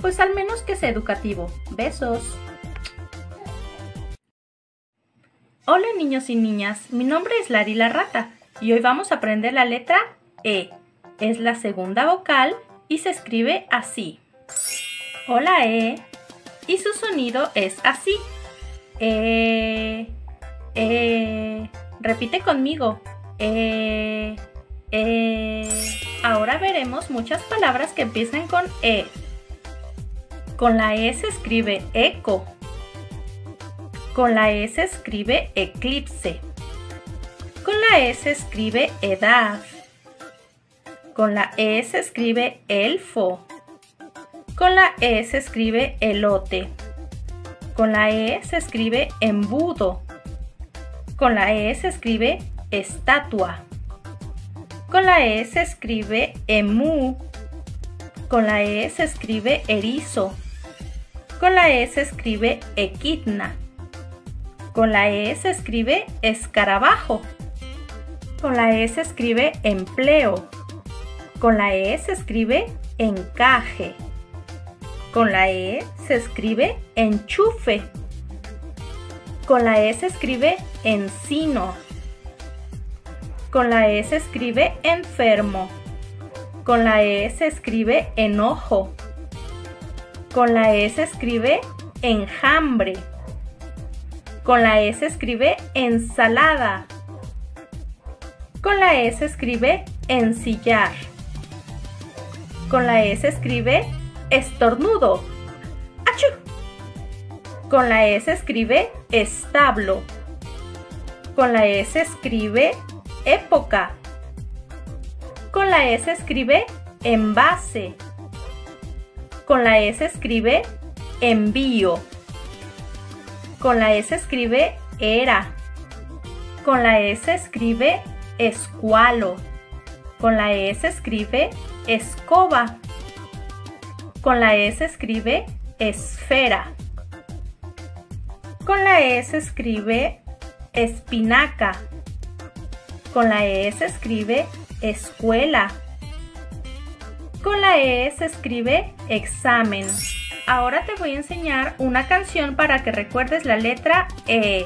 pues al menos que sea educativo. Besos. Hola niños y niñas, mi nombre es Lari la Rata y hoy vamos a aprender la letra E. Es la segunda vocal y se escribe así. Hola E. Y su sonido es así. Repite conmigo. Ahora veremos muchas palabras que empiezan con E. Con la E se escribe eco. Con la E se escribe eclipse. Con la E se escribe edad. Con la E se escribe elfo. Con la E se escribe elote. Con la E se escribe embudo. Con la E se escribe estatua. Con la E se escribe emú. Con la E se escribe erizo. Con la E se escribe equidna. Con la E se escribe escarabajo. Con la E se escribe empleo. Con la E se escribe encaje. Con la E se escribe enchufe. Con la E se escribe encino. Con la E se escribe enfermo. Con la E se escribe enojo. Con la E se escribe enjambre. Con la E se escribe ensalada. Con la E se escribe ensillar. Con la E se escribe estornudo. ¡Achú! Con la E se escribe establo. Con la E se escribe época. Con la E se escribe envase. Con la E se escribe envío. Con la E se escribe era. Con la E se escribe escualo. Con la E se escribe escoba. Con la E se escribe esfera. Con la E se escribe espinaca. Con la E se escribe escuela. Con la E se escribe examen. Ahora te voy a enseñar una canción para que recuerdes la letra E.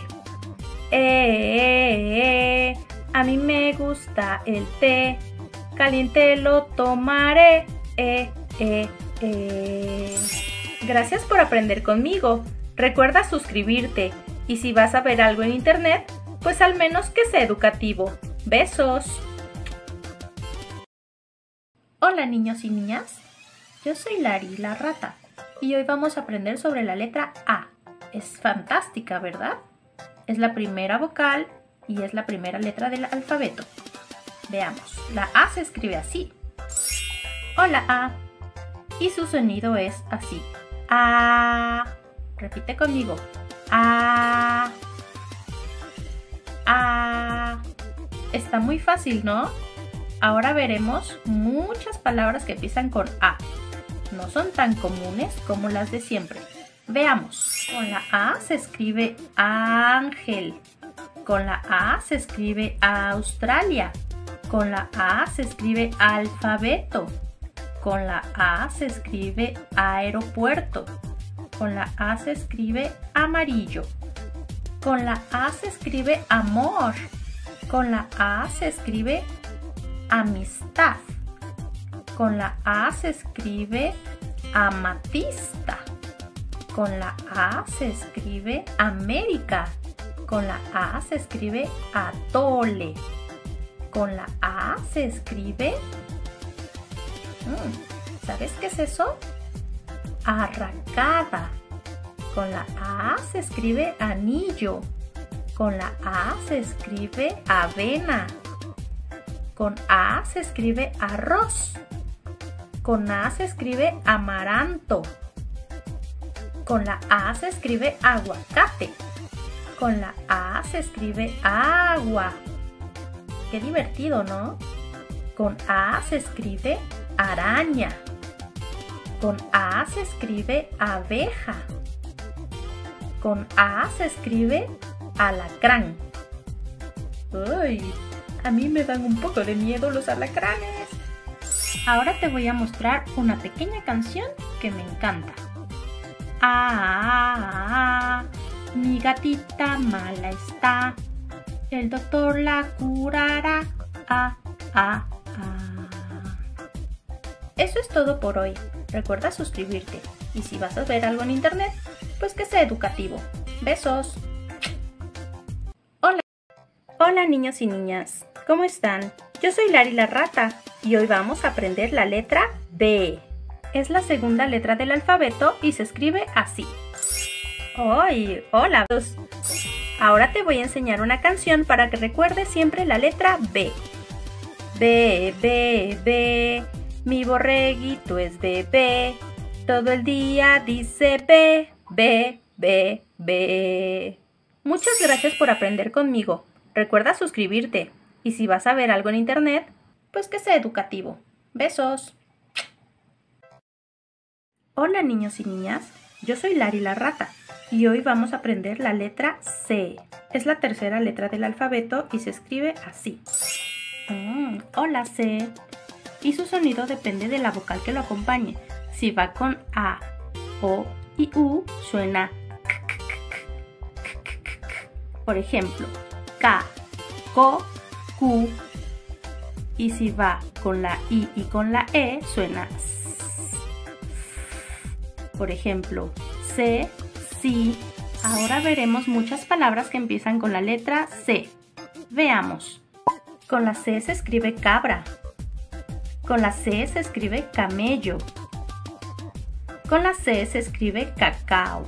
A mí me gusta el té, caliente lo tomaré. Gracias por aprender conmigo. Recuerda suscribirte y si vas a ver algo en internet, pues al menos que sea educativo. Besos. Hola niños y niñas, yo soy Lari la Rata y hoy vamos a aprender sobre la letra A. Es fantástica, ¿verdad? Es la primera vocal y es la primera letra del alfabeto. Veamos, la A se escribe así. Hola A. Y su sonido es así. A. Repite conmigo. A. A. Está muy fácil, ¿no? Ahora veremos muchas palabras que empiezan con A. No son tan comunes como las de siempre. Veamos. Con la A se escribe ángel. Con la A se escribe Australia. Con la A se escribe alfabeto. Con la A se escribe aeropuerto. Con la A se escribe amarillo. Con la A se escribe amor. Con la A se escribe amistad. Con la A se escribe amatista. Con la A se escribe América. Con la A se escribe atole. Con la A se escribe... ¿Sabes qué es eso? Arracada. Con la A se escribe anillo. Con la A se escribe avena. Con A se escribe arroz. Con A se escribe amaranto. Con la A se escribe aguacate. Con la A se escribe agua. Qué divertido, ¿no? Con A se escribe araña. Con A se escribe abeja. Con A se escribe alacrán. ¡Uy! A mí me dan un poco de miedo los alacranes. Ahora te voy a mostrar una pequeña canción que me encanta. Mi gatita mala está. El doctor la curará. Eso es todo por hoy. Recuerda suscribirte. Y si vas a ver algo en internet, pues que sea educativo. Besos. Hola niños y niñas. ¿Cómo están? Yo soy Lari la rata y hoy vamos a aprender la letra B. Es la segunda letra del alfabeto y se escribe así. ¡Ay! ¡Hola! Ahora te voy a enseñar una canción para que recuerdes siempre la letra B. B, B, B, mi borreguito es bebé. Todo el día dice B, B, B, B. Muchas gracias por aprender conmigo. Recuerda suscribirte. Y si vas a ver algo en internet, pues que sea educativo. Besos. Hola niños y niñas, yo soy Lari la rata y hoy vamos a aprender la letra C. Es la tercera letra del alfabeto y se escribe así. Hola C. Y su sonido depende de la vocal que lo acompañe. Si va con A, O y U, suena k, k, k, k, k, k. Por ejemplo, K, Ko, Ku. Y si va con la I y con la E, suena S. Por ejemplo, C, Si. Ahora veremos muchas palabras que empiezan con la letra C. Veamos. Con la C se escribe cabra. Con la C se escribe camello. Con la C se escribe cacao.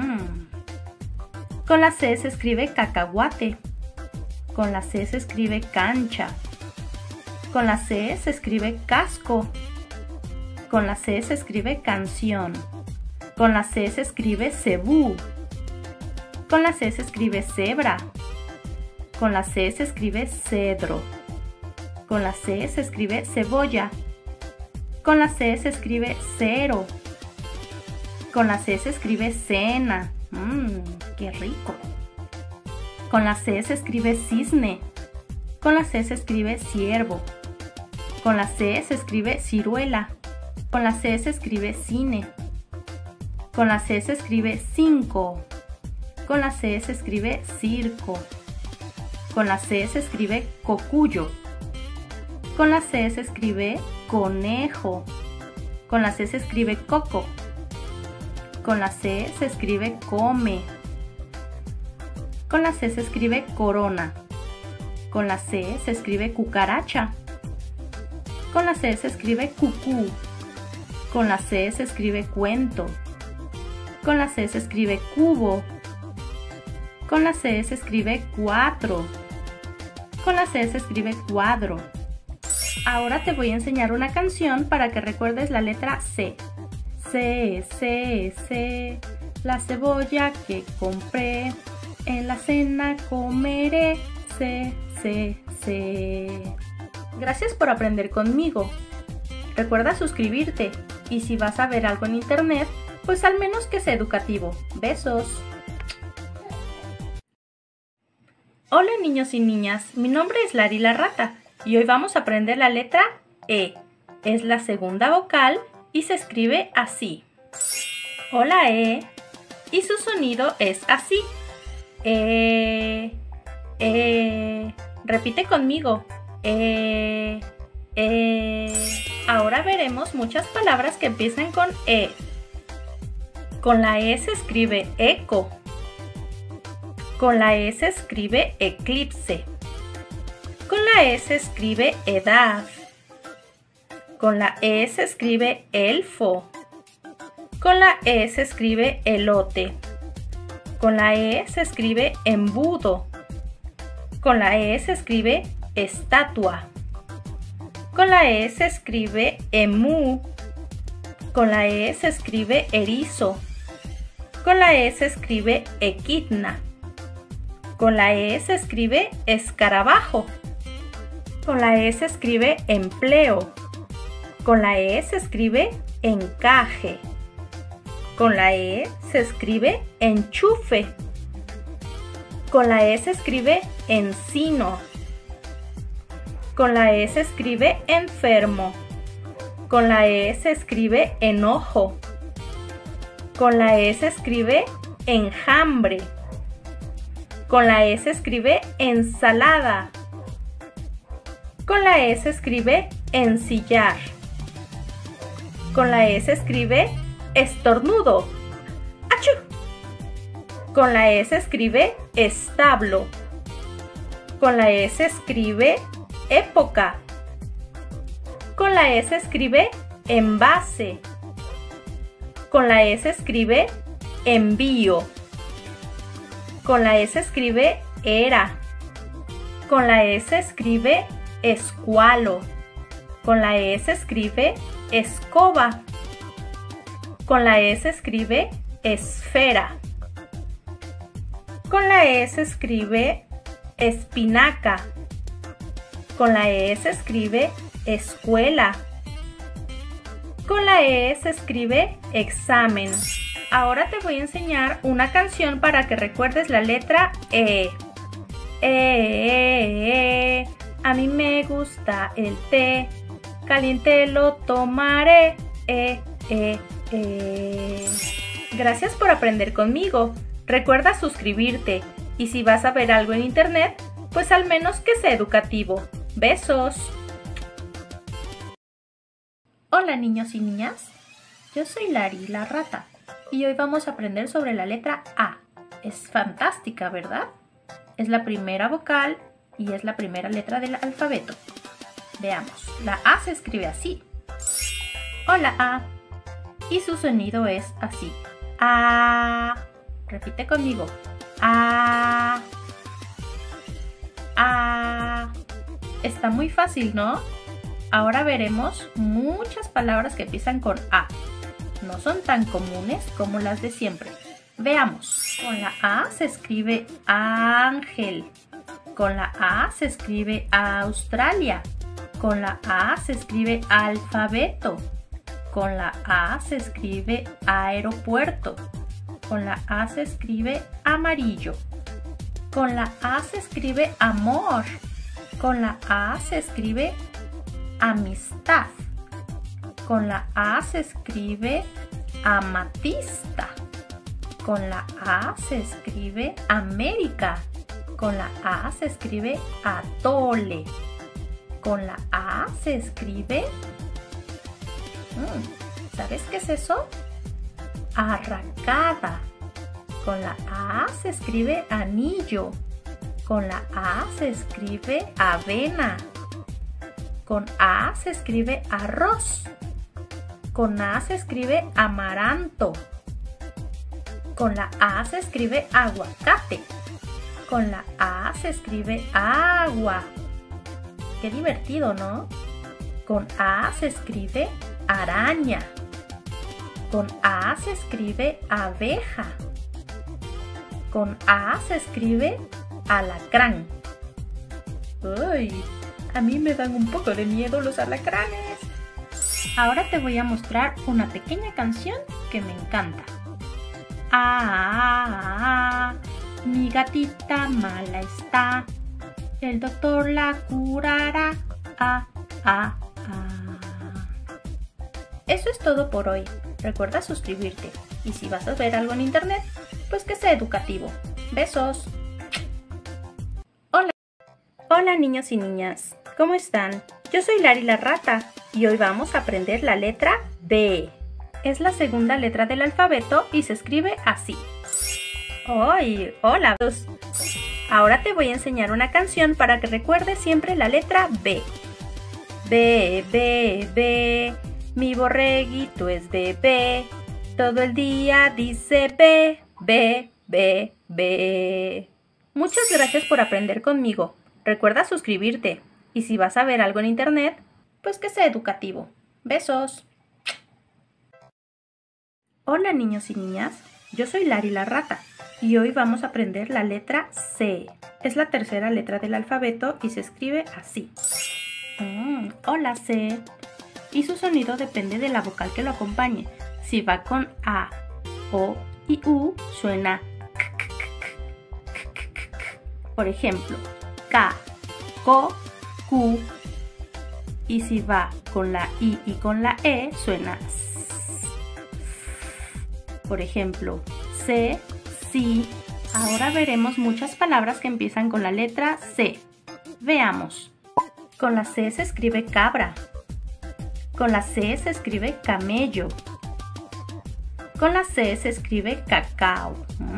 Con la C se escribe cacahuate. Con la C se escribe cancha. Con la C se escribe casco. Con la C se escribe canción. Con la C se escribe cebú. Con la C se escribe cebra. Con la C se escribe cedro. Con la C se escribe cebolla. Con la C se escribe cero. Con la C se escribe cena. ¡Qué rico! Con la C se escribe cisne. Con la C se escribe ciervo. Con la C se escribe ciruela. Con la C se escribe cine. Con la C se escribe cinco. Con la C se escribe circo. Con la C se escribe cocuyo. Con la C se escribe conejo. Con la C se escribe coco. Con la C se escribe come. Con la C se escribe corona. Con la C se escribe cucaracha. Con la C se escribe cucú. Con la C se escribe cuento. Con la C se escribe cubo. Con la C se escribe cuatro. Con la C se escribe cuadro. Ahora te voy a enseñar una canción para que recuerdes la letra C. C, C, C, la cebolla que compré, en la cena comeré. C, C, C. Gracias por aprender conmigo. Recuerda suscribirte y si vas a ver algo en internet, pues al menos que sea educativo. Besos. Hola niños y niñas, mi nombre es Lari la rata y hoy vamos a aprender la letra E. Es la segunda vocal y se escribe así. Hola E. Y su sonido es así. Repite conmigo. Ahora veremos muchas palabras que empiezan con E. Con la E se escribe eco. Con la E se escribe eclipse. Con la E se escribe edad. Con la E se escribe elfo. Con la E se escribe elote. Con la E se escribe embudo. Con la E se escribe estatua. Con la E se escribe emú. Con la E se escribe erizo. Con la E se escribe equidna. Con la E se escribe escarabajo. Con la E se escribe empleo. Con la E se escribe encaje. Con la E se escribe enchufe. Con la E se escribe encino. Con la E se escribe enfermo. Con la E se escribe enojo. Con la E se escribe enjambre. Con la E se escribe ensalada. Con la E se escribe ensillar. Con la E se escribe estornudo. ¡Achú! Con la E se escribe establo. Con la E se escribe época. Con la E se escribe envase. Con la E se escribe envío. Con la E se escribe era. Con la E se escribe escualo. Con la E se escribe escoba. Con la E se escribe esfera. Con la E se escribe espinaca. Con la E se escribe escuela. Con la E se escribe examen. Ahora te voy a enseñar una canción para que recuerdes la letra E. A mí me gusta el té, caliente lo tomaré. Gracias por aprender conmigo. Recuerda suscribirte y si vas a ver algo en internet, pues al menos que sea educativo. Besos. Hola niños y niñas, yo soy Lari, la rata, y hoy vamos a aprender sobre la letra A. Es fantástica, ¿verdad? Es la primera vocal y es la primera letra del alfabeto. Veamos, la A se escribe así. Hola A. Y su sonido es así. A. Repite conmigo. A. A. Está muy fácil, ¿no? Ahora veremos muchas palabras que empiezan con A. No son tan comunes como las de siempre. Veamos. Con la A se escribe ángel. Con la A se escribe Australia. Con la A se escribe alfabeto. Con la A se escribe aeropuerto. Con la A se escribe amarillo. Con la A se escribe amor. Con la A se escribe amistad. Con la A se escribe amatista. Con la A se escribe América. Con la A se escribe atole. Con la A se escribe... ¿Sabes qué es eso? Arracada. Con la A se escribe anillo. Con la A se escribe avena. Con A se escribe arroz. Con A se escribe amaranto. Con la A se escribe aguacate. Con la A se escribe agua. Qué divertido, ¿no? Con A se escribe araña. Con A se escribe abeja. Con A se escribe alacrán. ¡Uy! A mí me dan un poco de miedo los alacranes. Ahora te voy a mostrar una pequeña canción que me encanta. Mi gatita mala está. El doctor la curará. Eso es todo por hoy. Recuerda suscribirte. Y si vas a ver algo en internet, pues que sea educativo. Besos. Hola niños y niñas, ¿cómo están? Yo soy Lari la rata y hoy vamos a aprender la letra B. Es la segunda letra del alfabeto y se escribe así. ¡Ay! ¡Hola! Ahora te voy a enseñar una canción para que recuerdes siempre la letra B. B, B, B, mi borreguito es bebé. Todo el día dice B, B, B, B. Muchas gracias por aprender conmigo. Recuerda suscribirte y si vas a ver algo en internet, pues que sea educativo. Besos. Hola niños y niñas, yo soy Lari la rata y hoy vamos a aprender la letra C. Es la tercera letra del alfabeto y se escribe así. Hola C. Y su sonido depende de la vocal que lo acompañe. Si va con A, O y U, suena k. Por ejemplo, K, Ko, Ku. Y si va con la I y con la E, suena S. Por ejemplo, C, sí. Ahora veremos muchas palabras que empiezan con la letra C. Veamos. Con la C se escribe cabra. Con la C se escribe camello. Con la C se escribe cacao.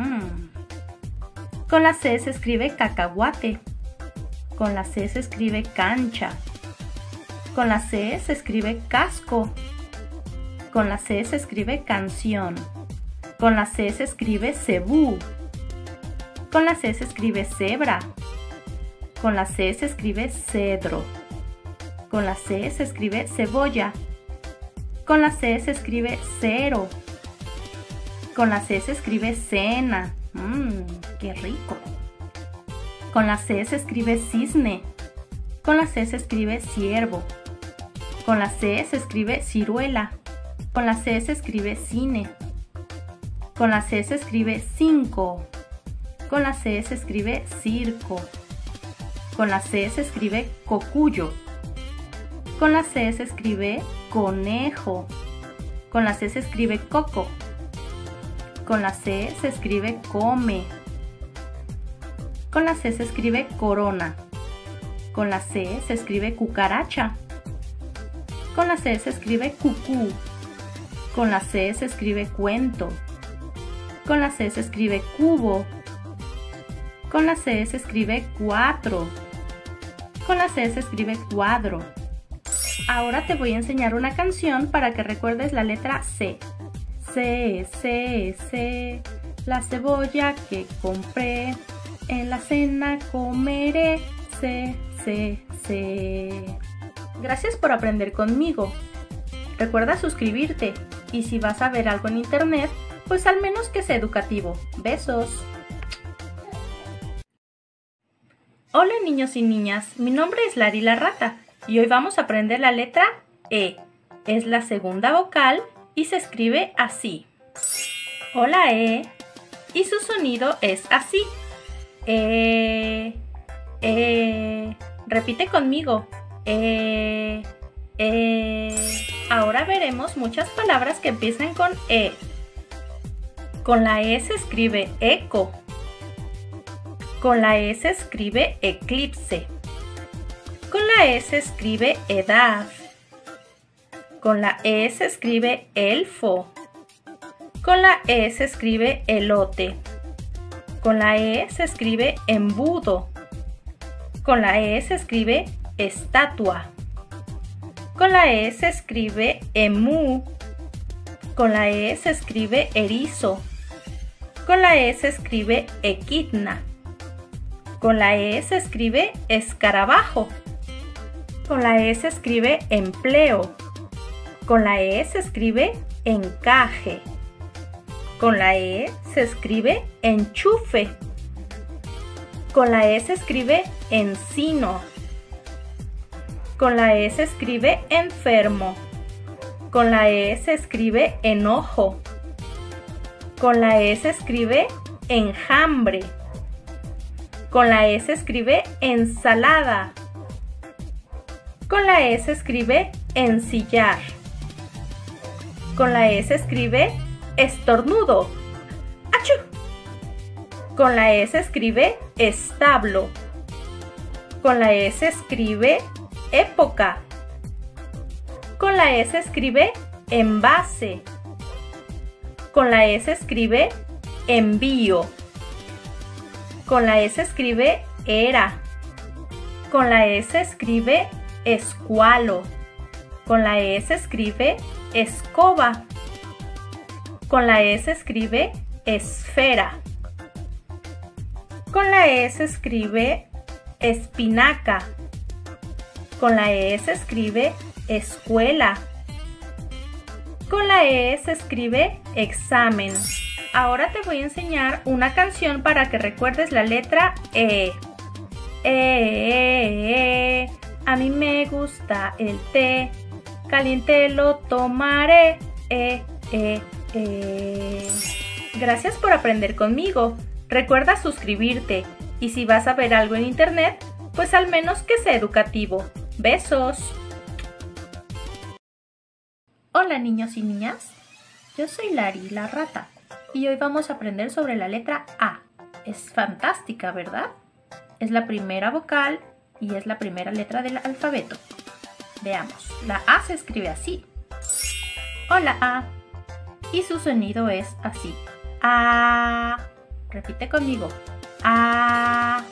Con la C se escribe cacahuate. Con la C se escribe cancha. Con la C se escribe casco. Con la C se escribe canción. Con la C se escribe cebú. Con la C se escribe cebra. Con la C se escribe cedro. Con la C se escribe cebolla. Con la C se escribe cero. Con la C se escribe cena. ¡Qué rico! Con la C se escribe cisne. Con la C se escribe ciervo. Con la C se escribe ciruela. Con la C se escribe cine. Con la C se escribe cinco. Con la C se escribe circo. Con la C se escribe cocuyo. Con la C se escribe conejo. Con la C se escribe coco. Con la C se escribe come. Con la C se escribe corona. Con la C se escribe cucaracha. Con la C se escribe cucú. Con la C se escribe cuento. Con la C se escribe cubo. Con la C se escribe cuatro. Con la C se escribe cuadro. Ahora te voy a enseñar una canción para que recuerdes la letra C. C, C, C, la cebolla que compré, en la cena comeré. C, C, C. Gracias por aprender conmigo. Recuerda suscribirte y si vas a ver algo en internet, pues al menos que sea educativo. Besos. Hola niños y niñas, mi nombre es Lari la Rata y hoy vamos a aprender la letra E. Es la segunda vocal y se escribe así. Hola E. Y su sonido es así. Repite conmigo. Ahora veremos muchas palabras que empiezan con E. Con la E se escribe eco. Con la E se escribe eclipse. Con la E se escribe edad. Con la E se escribe elfo. Con la E se escribe elote. Con la E se escribe embudo. Con la E se escribe estatua. Con la E se escribe emú. Con la E se escribe erizo. Con la E se escribe equidna. Con la E se escribe escarabajo. Con la E se escribe empleo. Con la E se escribe encaje. Con la E se escribe enchufe. Con la E se escribe encino. Con la E se escribe enfermo. Con la E se escribe enojo. Con la E se escribe enjambre. Con la E se escribe ensalada. Con la E se escribe ensillar. Con la E se escribe estornudo. ¡Achú! Con la E se escribe establo. Con la E se escribe época. Con la E se escribe envase. Con la E se escribe envío. Con la E se escribe era. Con la E se escribe escualo. Con la E se escribe escoba. Con la E se escribe esfera. Con la E se escribe espinaca. Con la E se escribe escuela. Con la E se escribe examen. Ahora te voy a enseñar una canción para que recuerdes la letra E. A mí me gusta el té, caliente lo tomaré. Gracias por aprender conmigo. Recuerda suscribirte y si vas a ver algo en internet, pues al menos que sea educativo. Besos. Hola niños y niñas, yo soy Lari la Rata y hoy vamos a aprender sobre la letra A. Es fantástica, ¿verdad? Es la primera vocal y es la primera letra del alfabeto. Veamos, la A se escribe así. Hola A. Y su sonido es así. A. Repite conmigo. A.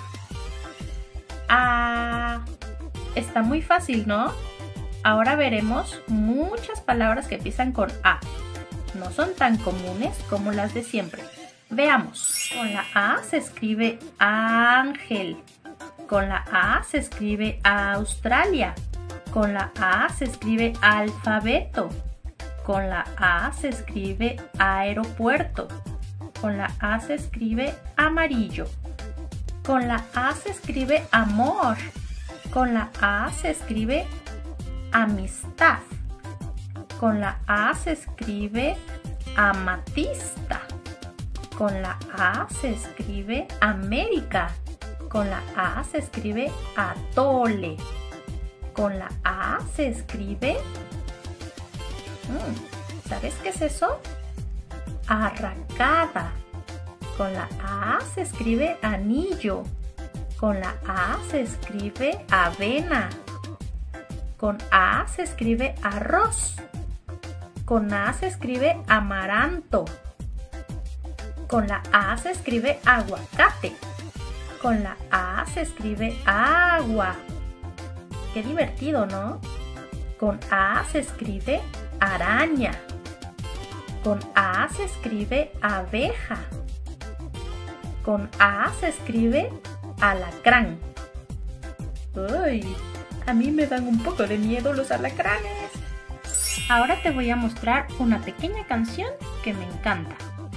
A. Está muy fácil, ¿no? Ahora veremos muchas palabras que empiezan con A. No son tan comunes como las de siempre. Veamos. Con la A se escribe ángel. Con la A se escribe Australia. Con la A se escribe alfabeto. Con la A se escribe aeropuerto. Con la A se escribe amarillo. Con la A se escribe amor. Con la A se escribe amistad. Con la A se escribe amatista. Con la A se escribe América. Con la A se escribe atole. Con la A se escribe... ¿Sabes qué es eso? Arracada. Con la A se escribe anillo. Con la A se escribe avena. Con A se escribe arroz. Con A se escribe amaranto. Con la A se escribe aguacate. Con la A se escribe agua. Qué divertido, ¿no? Con A se escribe araña. Con A se escribe abeja. Con A se escribe alacrán. ¡Uy! A mí me dan un poco de miedo los alacranes. Ahora te voy a mostrar una pequeña canción que me encanta.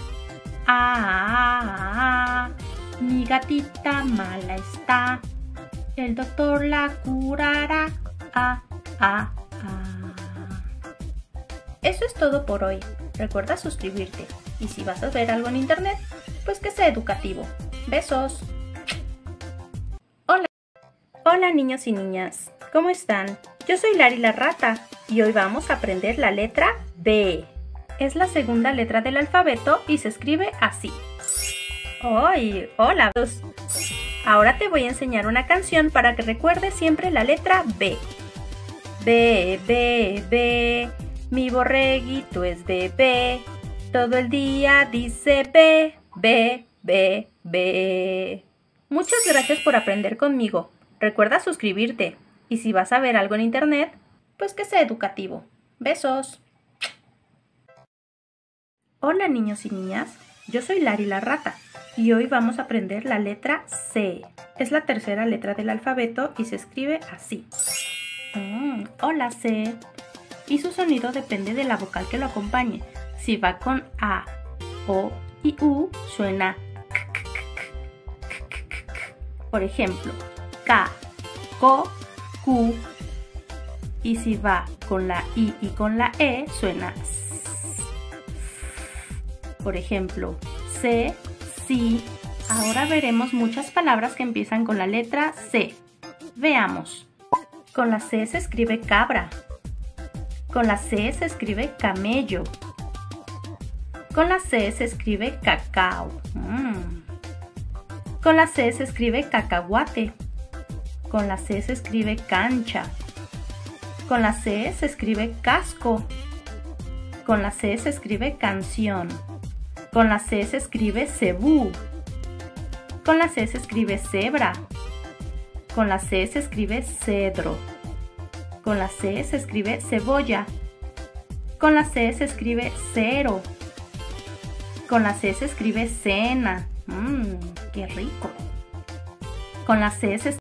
Mi gatita mala está. El doctor la curará. Eso es todo por hoy. Recuerda suscribirte. Y si vas a ver algo en internet, pues que sea educativo. Besos. Hola niños y niñas. ¿Cómo están? Yo soy Lari la Rata y hoy vamos a aprender la letra B. Es la segunda letra del alfabeto y se escribe así. ¡Ay! ¡Hola! Ahora te voy a enseñar una canción para que recuerdes siempre la letra B. B, B, B, mi borreguito es bebé. Todo el día dice B, B, B, B. Muchas gracias por aprender conmigo. Recuerda suscribirte. Y si vas a ver algo en internet, pues que sea educativo. Besos. Hola niños y niñas, yo soy Lari la Rata y hoy vamos a aprender la letra C. Es la tercera letra del alfabeto y se escribe así. Hola C. Y su sonido depende de la vocal que lo acompañe. Si va con A, O y U, suena k, k, k, k, k, k. Por ejemplo, K, Ko, Ku. Y si va con la I y con la E, suena S. Por ejemplo, C, Si. Ahora veremos muchas palabras que empiezan con la letra C. Veamos. Con la C se escribe cabra. Con la C se escribe camello. Con la C se escribe cacao. Con la C se escribe cacahuate. Con la C se escribe cancha. Con la C se escribe casco. Con la C se escribe canción. Con la C se escribe cebú. Con la C se escribe cebra. Con la C se escribe cedro. Con la C se escribe cebolla. Con la C se escribe cero. Con la C se escribe cena. ¡Qué rico! Con la C se